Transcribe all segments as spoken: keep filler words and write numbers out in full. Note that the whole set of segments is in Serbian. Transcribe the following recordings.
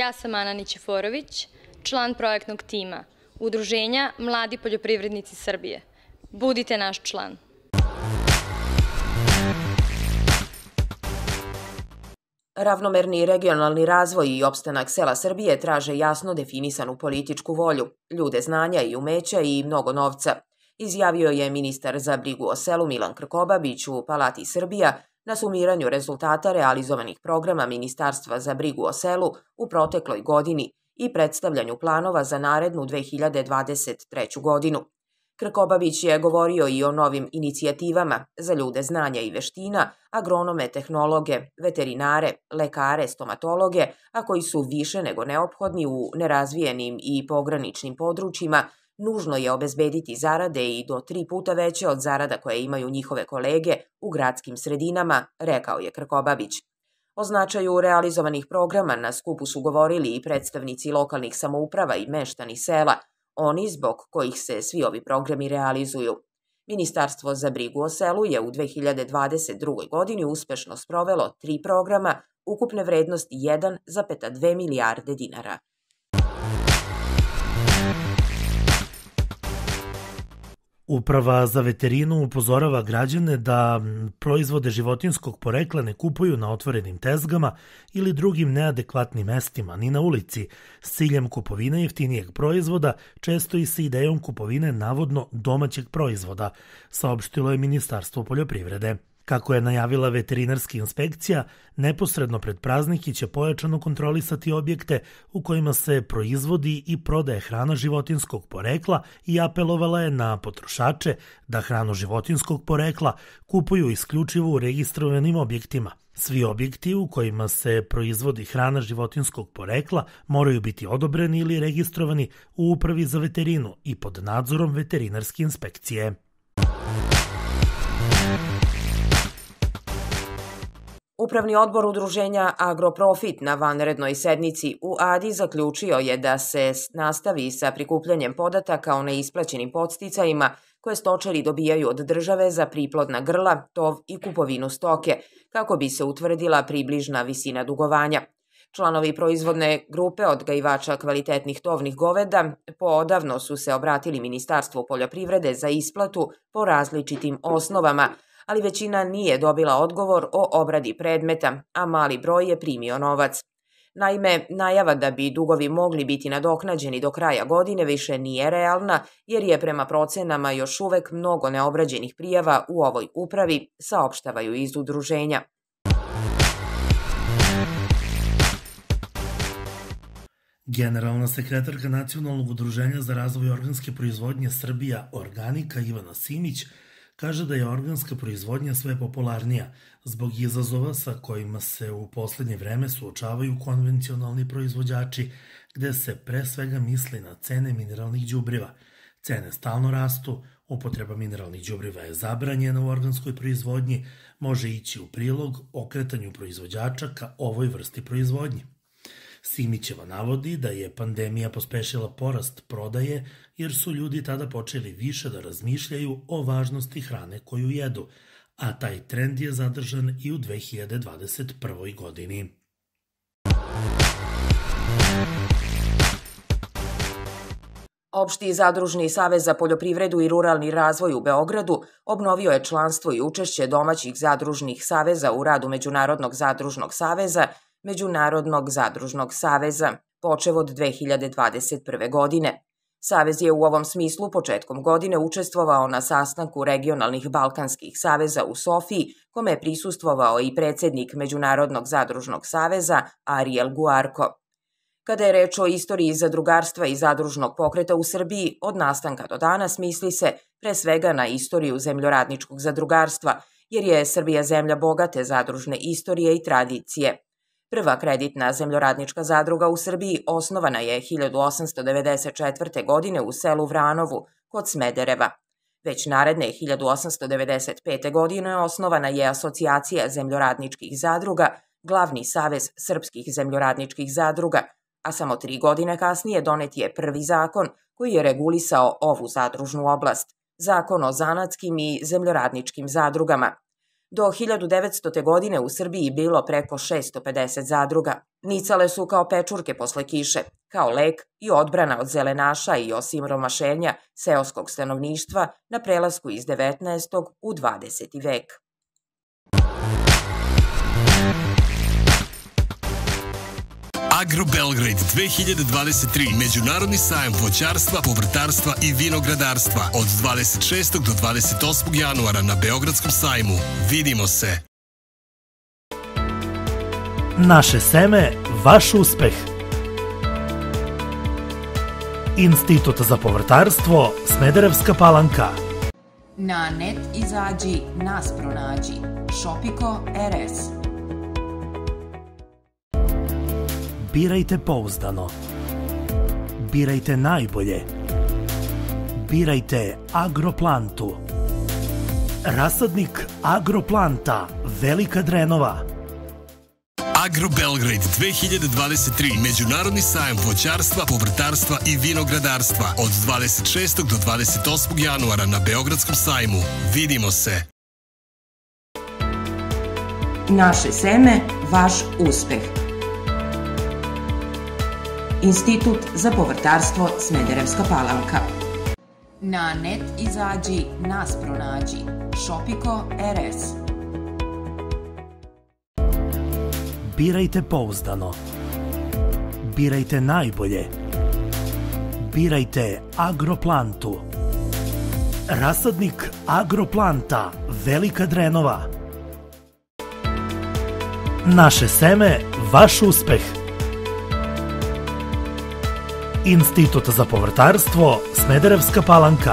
Ja sam Ana Nićeforović, član projektnog tima Udruženja Mladi poljoprivrednici Srbije. Budite naš član. Ravnomerni regionalni razvoj i opstanak sela Srbije traže jasno definisanu političku volju, ljude znanja i umeća i mnogo novca, izjavio je ministar za brigu o selu Milan Krkobabić u Palati Srbija na sumiranju rezultata realizovanih programa Ministarstva za brigu o selu u protekloj godini i predstavljanju planova za narednu dve hiljade dvadeset treću godinu. Krkobabić je govorio i o novim inicijativama za ljude znanja i veština, agronome, tehnologe, veterinare, lekare, stomatologe, a koji su više nego neophodni u nerazvijenim i pograničnim područjima. Nužno je obezbediti zarade i do tri puta veće od zarada koje imaju njihove kolege u gradskim sredinama, rekao je Krkobabić. O značaju realizovanih programa na skupu su govorili i predstavnici lokalnih samouprava i meštani sela, oni zbog kojih se svi ovi programi realizuju. Ministarstvo za brigu o selu je u dve hiljade dvadeset drugoj godini uspešno sprovelo tri programa ukupne vrednosti jedan zarez dve milijarde dinara. Uprava za veterinu upozorava građane da proizvode životinjskog porekla ne kupuju na otvorenim tezgama ili drugim neadekvatnim mestima, ni na ulici, s ciljem kupovine jeftinijeg proizvoda, često i sa idejom kupovine navodno domaćeg proizvoda, saopštilo je Ministarstvo poljoprivrede. Kako je najavila veterinarska inspekcija, neposredno pred praznike će pojačano kontrolisati objekte u kojima se proizvodi i prodaje hrana životinjskog porekla i apelovala je na potrošače da hranu životinjskog porekla kupuju isključivo u registrovanim objektima. Svi objekti u kojima se proizvodi hrana životinjskog porekla moraju biti odobreni ili registrovani u Upravi za veterinu i pod nadzorom veterinarske inspekcije. Upravni odbor Udruženja Agroprofit na vanrednoj sednici u Adi zaključio je da se nastavi sa prikupljanjem podataka o neisplaćenim podsticajima koje stočari dobijaju od države za priplodna grla, tov i kupovinu stoke, kako bi se utvrdila približna visina dugovanja. Članovi proizvodne grupe odgajivača kvalitetnih tovnih goveda poodavno su se obratili Ministarstvu poljoprivrede za isplatu po različitim osnovama, ali većina nije dobila odgovor o obradi predmeta, a mali broj je primio novac. Naime, najava da bi dugovi mogli biti nadoknađeni do kraja godine više nije realna, jer je prema procenama još uvek mnogo neobrađenih prijava u ovoj upravi, saopštavaju iz udruženja. Generalna sekretarka Nacionalnog udruženja za razvoj organske proizvodnje Srbija Organika Ivana Simić kaže da je organska proizvodnja sve popularnija zbog izazova sa kojima se u poslednje vreme suočavaju konvencionalni proizvođači, gde se pre svega misli na cene mineralnih đubriva. Cene stalno rastu, upotreba mineralnih đubriva je zabranjena u organskoj proizvodnji, može ići u prilog okretanju proizvođača ka ovoj vrsti proizvodnje. Simićeva navodi da je pandemija pospešila porast prodaje jer su ljudi tada počeli više da razmišljaju o važnosti hrane koju jedu, a taj trend je zadržan i u dve hiljade dvadeset prvoj godini. Opšti zadružni savez za poljoprivredu i ruralni razvoj u Beogradu obnovio je članstvo i učešće domaćih zadružnih saveza u radu Međunarodnog zadružnog saveza, Međunarodnog zadružnog saveza, počev od dve hiljade dvadeset prve. godine. Savez je u ovom smislu početkom godine učestvovao na sastanku regionalnih balkanskih saveza u Sofiji, kome je prisustvovao i predsednik Međunarodnog zadružnog saveza Ariel Guarco. Kada je reč o istoriji zadrugarstva i zadružnog pokreta u Srbiji, od nastanka do danas misli se pre svega na istoriju zemljoradničkog zadrugarstva, jer je Srbija zemlja bogate zadružne istorije i tradicije. Prva kreditna zemljoradnička zadruga u Srbiji osnovana je hiljadu osamsto devedeset četvrte. godine u selu Vranovu, kod Smedereva. Već naredne hiljadu osamsto devedeset pete. godine osnovana je Asocijacija zemljoradničkih zadruga, glavni savez srpskih zemljoradničkih zadruga, a samo tri godine kasnije donet je prvi zakon koji je regulisao ovu zadružnu oblast, Zakon o zanatskim i zemljoradničkim zadrugama. Do hiljadu devetstote. godine u Srbiji bilo preko šesto pedeset zadruga. Nicale su kao pečurke posle kiše, kao lek i odbrana od zelenaša i osiromašenja seoskog stanovništva na prelasku iz devetnaestog. u dvadeseti vek. Agro Belgrade dve hiljade dvadeset tri. Međunarodni sajam voćarstva, povrtarstva i vinogradarstva od dvadeset šestog do dvadeset osmog januara na Beogradskom sajmu. Vidimo se! Naše seme, vaš uspeh. Institut za povrtarstvo, Smederevska Palanka. Na net izađi, nas pronađi. Šopiko er es. Birajte pouzdano. Birajte najbolje. Birajte Agroplantu. Rasadnik Agroplanta, Velika Drenova. Agro Belgrade dve hiljade dvadeset tri. Međunarodni sajam voćarstva, povrtarstva i vinogradarstva od dvadeset šestog. do dvadeset osmog januara na Beogradskom sajmu. Vidimo se! Naše seme, vaš uspeh. Institut za povrtarstvo, Smederevska Palanka. Na net izađi, nas pronađi. Šopiko er es. Birajte pouzdano. Birajte najbolje. Birajte Agroplantu. Rasadnik Agroplanta, Velika Drenova. Naše seme, vaš uspeh. Institut za povrtarstvo, Smederevska Palanka.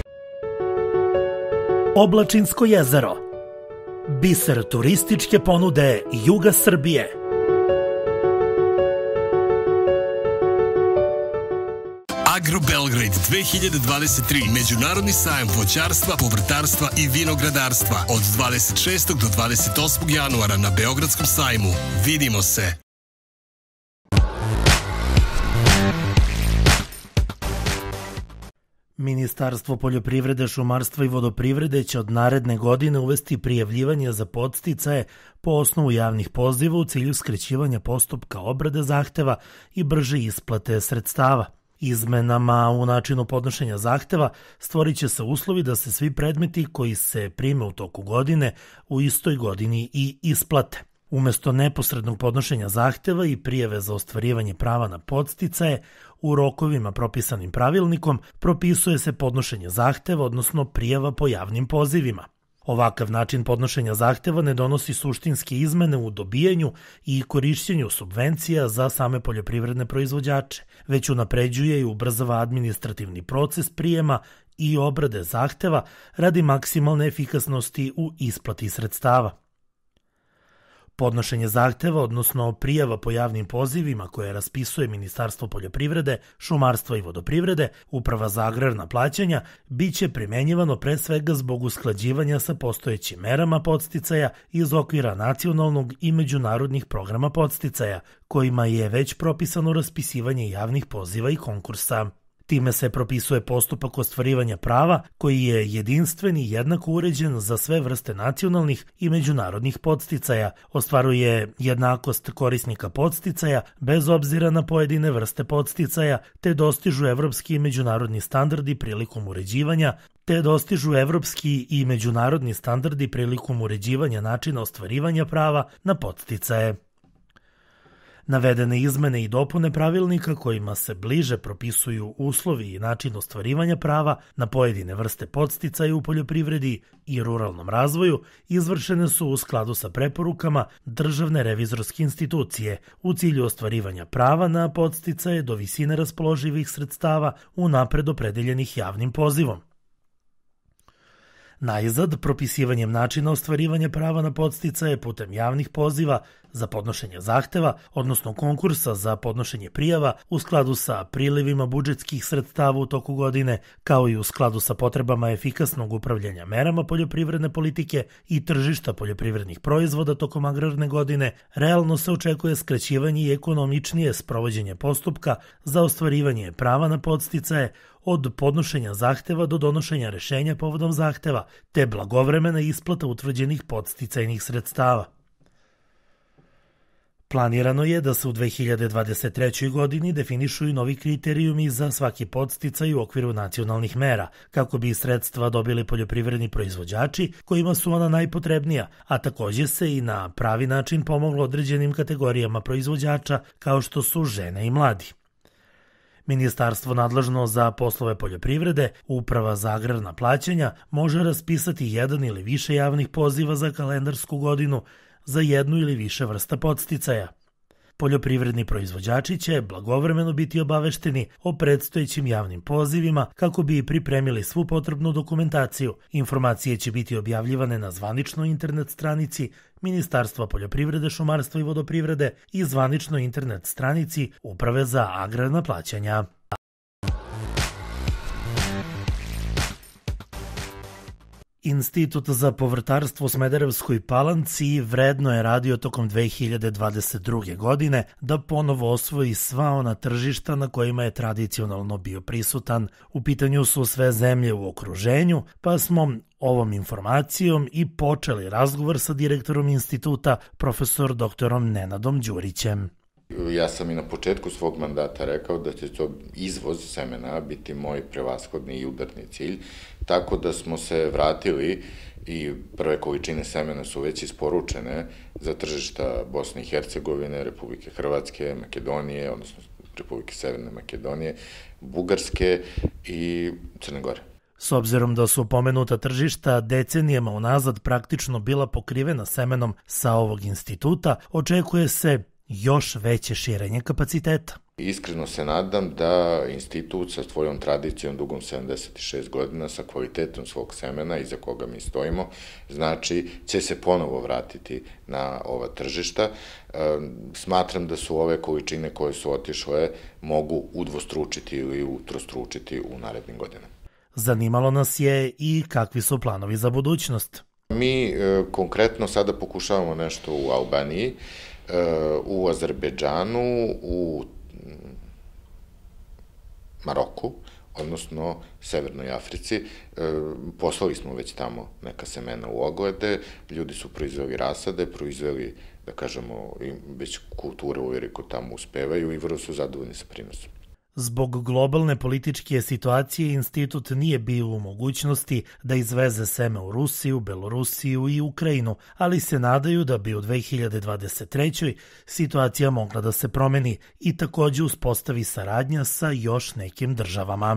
Oblačinsko jezero. Biser turističke ponude juga Srbije. Agro Belgrade dve hiljade dvadeset tri. Međunarodni sajam voćarstva, povrtarstva i vinogradarstva od dvadeset šestog. do dvadeset osmog januara na Beogradskom sajmu. Vidimo se! Ministarstvo poljoprivrede, šumarstva i vodoprivrede će od naredne godine uvesti prijavljivanje za podsticaje po osnovu javnih poziva u cilju skraćivanja postupka obrade zahteva i brže isplate sredstava. Izmenama u načinu podnošenja zahteva stvorit će se uslovi da se svi predmeti koji se prime u toku godine u istoj godini i isplate. Umesto neposrednog podnošenja zahteva i prijave za ostvarivanje prava na podsticaje, u rokovima propisanim pravilnikom propisuje se podnošenje zahteva, odnosno prijava po javnim pozivima. Ovakav način podnošenja zahteva ne donosi suštinske izmene u dobijanju i korišćenju subvencija za same poljoprivredne proizvođače, već unapređuje i ubrzava administrativni proces prijema i obrade zahteva radi maksimalne efikasnosti u isplati sredstava. Podnošenje zahteva, odnosno prijava po javnim pozivima koje raspisuje Ministarstvo poljoprivrede, šumarstva i vodoprivrede, Uprava za agrarna plaćanja, bit će primenjivano pre svega zbog usklađivanja sa postojećim merama podsticaja iz okvira nacionalnog i međunarodnih programa podsticaja, kojima je već propisano raspisivanje javnih poziva i konkursa. Time se propisuje postupak ostvarivanja prava koji je jedinstven i jednako uređen za sve vrste nacionalnih i međunarodnih podsticaja, ostvaruje jednakost korisnika podsticaja bez obzira na pojedine vrste podsticaja, te dostižu evropski i međunarodni standardi prilikom uređivanja, te dostižu evropski i međunarodni standardi prilikom uređivanja načina ostvarivanja prava na podsticaje. Navedene izmene i dopune pravilnika kojima se bliže propisuju uslovi i način ostvarivanja prava na pojedine vrste podsticaja u poljoprivredi i ruralnom razvoju izvršene su u skladu sa preporukama Državne revizorske institucije u cilju ostvarivanja prava na podsticaje do visine raspoloživih sredstava unapred opredeljenih javnim pozivom. Najzad, propisivanjem načina ostvarivanja prava na podsticaje putem javnih poziva za podnošenje zahteva, odnosno konkursa za podnošenje prijava u skladu sa prilivima budžetskih sredstava u toku godine, kao i u skladu sa potrebama efikasnog upravljanja merama poljoprivredne politike i tržišta poljoprivrednih proizvoda tokom agrarne godine, realno se očekuje skraćivanje i ekonomičnije sprovođenje postupka za ostvarivanje prava na podsticaje od podnošenja zahteva do donošenja rešenja povodom zahteva, te blagovremena isplata utvrđenih podsticajnih sredstava. Planirano je da se u dve hiljade dvadeset trećoj. godini definišu i novi kriterijumi za svaki podsticaj u okviru nacionalnih mera, kako bi sredstva dobili poljoprivredni proizvođači kojima su ona najpotrebnija, a takođe se i na pravi način pomoglo određenim kategorijama proizvođača kao što su žene i mladi. Ministarstvo nadležno za poslove poljoprivrede, Uprava za agrarna plaćanja, može raspisati jedan ili više javnih poziva za kalendarsku godinu za jednu ili više vrsta podsticaja. Poljoprivredni proizvođači će blagovremeno biti obavešteni o predstojećim javnim pozivima kako bi pripremili svu potrebnu dokumentaciju. Informacije će biti objavljivane na zvaničnoj internet stranici Ministarstva poljoprivrede, šumarstva i vodoprivrede i zvaničnoj internet stranici Uprave za agrarna plaćanja. Institut za povrtarstvo u Smederevskoj Palanci vredno je radio tokom dve hiljade dvadeset druge. godine da ponovo osvoji sva ona tržišta na kojima je tradicionalno bio prisutan. U pitanju su sve zemlje u okruženju, pa smo ovom informacijom i počeli razgovor sa direktorom instituta, profesor doktorom Nenadom Đurićem. Ja sam i na početku svog mandata rekao da će to izvoz semena biti moj prevashodni i udarni cilj, tako da smo se vratili i prve količine semena su već isporučene za tržišta Bosne i Hercegovine, Republike Hrvatske, Makedonije, odnosno Republike Severne Makedonije, Bugarske i Crne Gore. S obzirom da su pomenuta tržišta decenijama unazad praktično bila pokrivena semenom sa ovog instituta, očekuje se još veće širenje kapaciteta. Iskreno se nadam da institut sa svojom tradicijom dugom sedamdeset šest godina, sa kvalitetom svog semena iza koga mi stojimo, znači će se ponovo vratiti na ova tržišta. Smatram da su ove količine koje su otišle mogu udvostručiti ili utrostručiti u narednim godinama. Zanimalo nas je i kakvi su planovi za budućnost. Mi konkretno sada pokušavamo nešto u Albaniji, u Azerbejdžanu, u Maroku, odnosno Severnoj Africi. Poslali smo već tamo neka semena u oglede, ljudi su proizveli rasade, proizveli, da kažemo, već kulture uveliko tamo uspevaju i vrlo su zadovoljni sa prinosom. Zbog globalne političke situacije institut nije bio u mogućnosti da izveze seme u Rusiju, Belorusiju i Ukrajinu, ali se nadaju da bi u dve hiljade dvadeset trećoj. situacija mogla da se promeni i takođe uspostavi saradnja sa još nekim državama.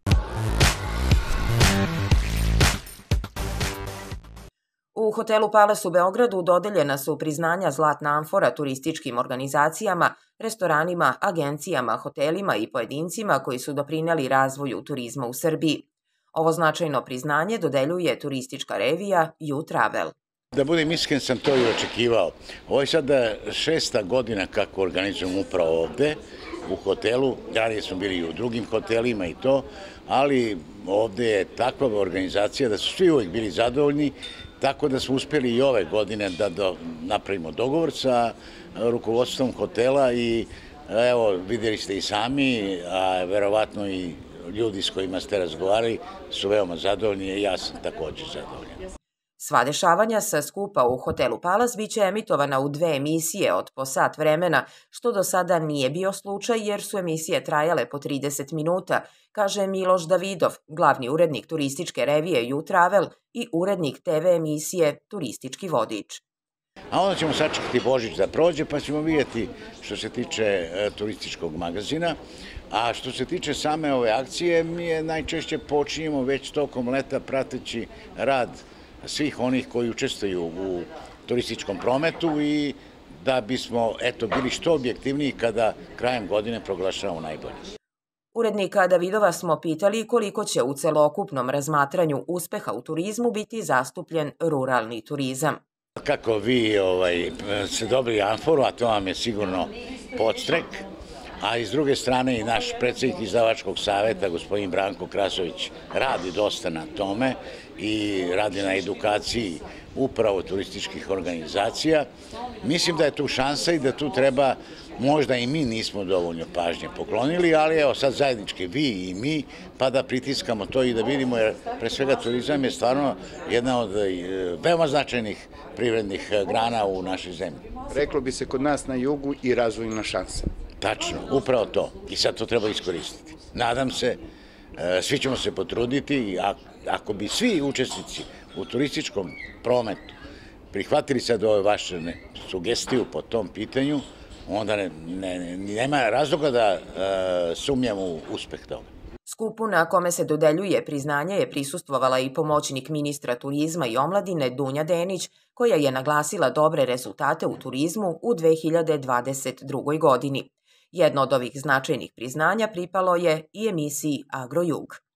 U hotelu Palace u Beogradu dodeljena su priznanja Zlatna amfora turističkim organizacijama, restoranima, agencijama, hotelima i pojedincima koji su doprineli razvoju turizma u Srbiji. Ovo značajno priznanje dodeljuje turistička revija You Travel. Da budem iskren, sam to i očekivao. Ovo je sada šesta godina kako organizujem upravo ovde u hotelu. Ranije smo bili i u drugim hotelima i to, ali ovde je takva organizacija da su svi uvijek bili zadovoljni, tako da smo uspjeli i ove godine da do, napravimo dogovor sa rukovodstvom hotela i evo, vidjeli ste i sami, a verovatno i ljudi s kojima ste razgovarali su veoma zadovoljni i ja sam također zadovoljan. Sva dešavanja sa skupa u hotelu Palace biće emitovana u dve emisije od po sat vremena, što do sada nije bio slučaj jer su emisije trajale po trideset minuta, kaže Miloš Davidov, glavni urednik turističke revije You Travel i urednik te ve emisije Turistički vodič. A onda ćemo sačekati Božić da prođe pa ćemo vidjeti što se tiče e, turističkog magazina. A što se tiče same ove akcije, mi je najčešće počinjemo već tokom leta prateći rad svih onih koji učestvuju u turističkom prometu i da bismo eto bili što objektivniji kada krajem godine proglašavamo najbolje. Urednika Davidova smo pitali koliko će u celokupnom razmatranju uspeha u turizmu biti zastupljen ruralni turizam. Kako vi ovaj, ste dobili amforu, a to vam je sigurno podstrek, a iz druge strane i naš predsjednik izdavačkog saveta, gospodin Branko Krasović, radi dosta na tome i radi na edukaciji upravo turističkih organizacija. Mislim da je tu šansa i da tu treba, možda i mi nismo dovoljno pažnje poklonili, ali evo sad zajednički vi i mi, pa da pritiskamo to i da vidimo, jer pre svega turizam je stvarno jedna od veoma značajnih privrednih grana u našoj zemlji. Reklo bi se kod nas na jugu i razvojna šansa. Tačno, upravo to. I sad to treba iskoristiti. Nadam se, svi ćemo se potruditi i ako bi svi učesnici u turističkom prometu prihvatili sad ove vaše sugestiju po tom pitanju, onda ne, ne, nema razloga da e, sumnjam u uspeh toga. Skupu na kome se dodeljuje priznanje je prisustvovala i pomoćnik ministra turizma i omladine Dunja Denić, koja je naglasila dobre rezultate u turizmu u dve hiljade dvadeset drugoj godini. Jedno od ovih značajnih priznanja pripalo je i emisiji Agrojug.